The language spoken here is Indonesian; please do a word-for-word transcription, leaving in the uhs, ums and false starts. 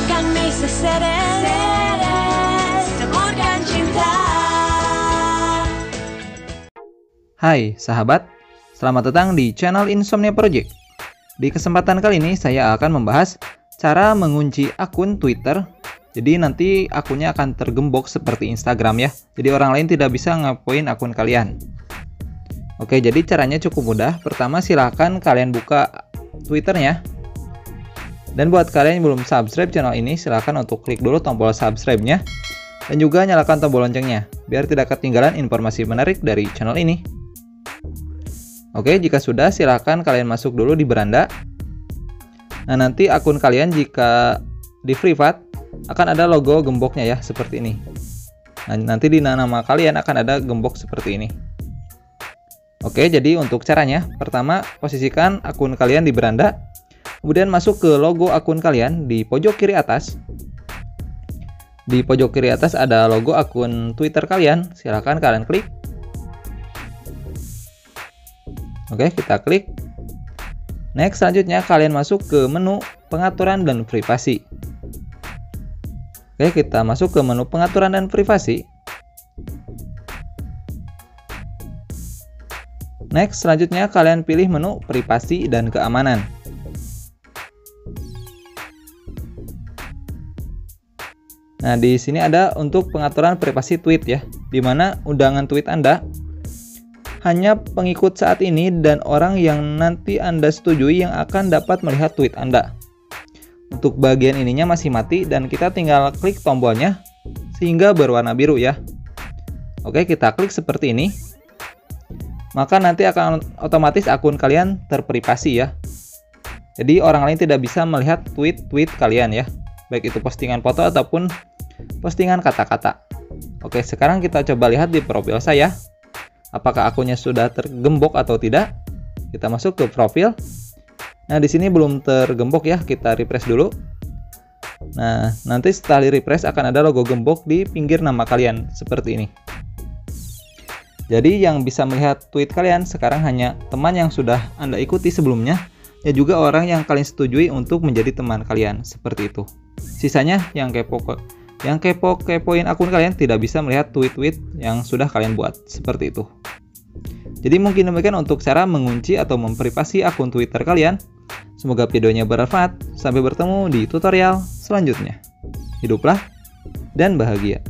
kami seseres, taburkan cinta. Hai sahabat, selamat datang di channel Insomnia Project. Di kesempatan kali ini saya akan membahas cara mengunci akun Twitter. Jadi nanti akunnya akan tergembok seperti Instagram ya. Jadi orang lain tidak bisa ngepoin akun kalian. Oke, jadi caranya cukup mudah. Pertama silahkan kalian buka Twitternya. Dan buat kalian yang belum subscribe channel ini, silahkan untuk klik dulu tombol subscribe-nya. Dan juga nyalakan tombol loncengnya, biar tidak ketinggalan informasi menarik dari channel ini. Oke, jika sudah silahkan kalian masuk dulu di beranda. Nah, nanti akun kalian jika di privat akan ada logo gemboknya ya, seperti ini. Nah, nanti di nama kalian akan ada gembok seperti ini. Oke, jadi untuk caranya, pertama posisikan akun kalian di beranda, kemudian masuk ke logo akun kalian di pojok kiri atas. Di pojok kiri atas ada logo akun Twitter kalian, silahkan kalian klik. Oke, kita klik. Next, selanjutnya kalian masuk ke menu pengaturan dan privasi. Oke, kita masuk ke menu pengaturan dan privasi. Next, selanjutnya kalian pilih menu privasi dan keamanan. Nah, di sini ada untuk pengaturan privasi tweet ya, di mana undangan tweet Anda hanya pengikut saat ini dan orang yang nanti Anda setujui yang akan dapat melihat tweet Anda. Untuk bagian ininya masih mati dan kita tinggal klik tombolnya sehingga berwarna biru ya. Oke, kita klik seperti ini. Maka nanti akan otomatis akun kalian terprivasi ya. Jadi orang lain tidak bisa melihat tweet-tweet kalian ya. Baik itu postingan foto ataupun postingan kata-kata. Oke, sekarang kita coba lihat di profil saya. Apakah akunnya sudah tergembok atau tidak? Kita masuk ke profil. Nah, di sini belum tergembok ya, kita refresh dulu. Nah, nanti setelah di refresh akan ada logo gembok di pinggir nama kalian, seperti ini. Jadi yang bisa melihat tweet kalian sekarang hanya teman yang sudah Anda ikuti sebelumnya, dan juga orang yang kalian setujui untuk menjadi teman kalian, seperti itu. Sisanya yang kepo yang kepo-kepoin akun kalian tidak bisa melihat tweet-tweet yang sudah kalian buat, seperti itu. Jadi mungkin demikian untuk cara mengunci atau memprivasi akun Twitter kalian. Semoga videonya bermanfaat. Sampai bertemu di tutorial selanjutnya. Hiduplah dan bahagia.